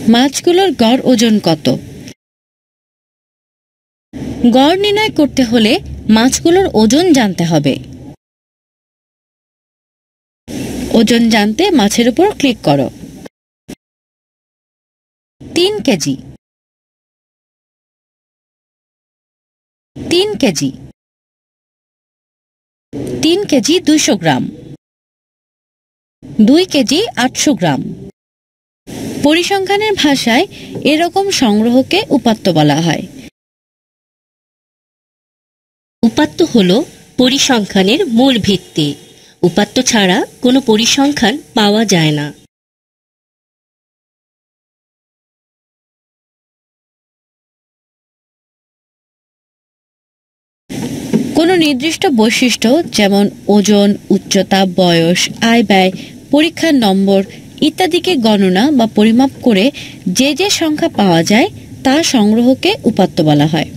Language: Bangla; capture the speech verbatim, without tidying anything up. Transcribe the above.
মাছগুলোর গড় ওজন কত? গড় নির্ণয় করতে হলে মাছগুলোর ওজন জানতে হবে। ওজন জানতে মাছের উপর ক্লিক করো। তিন কেজি, তিন কেজি, তিন কেজি দুইশো গ্রাম, দুই কেজি আটশো গ্রাম। পরিসংখ্যানের ভাষায় এরকম সংগ্রহকে উপাত্ত বলা হয়। উপাত্ত হল পরিসংখ্যানের মূল ভিত্তি। উপাত্ত ছাড়া কোনো পরিসংখ্যান পাওয়া যায় না। কোনো নির্দিষ্ট বৈশিষ্ট্য যেমন ওজন, উচ্চতা, বয়স, আয় ব্যয়, পরীক্ষার নম্বর ইত্যাদিকে গণনা বা পরিমাপ করে যে যে সংখ্যা পাওয়া যায় তা সংগ্রহকে উপাত্ত বলা হয়।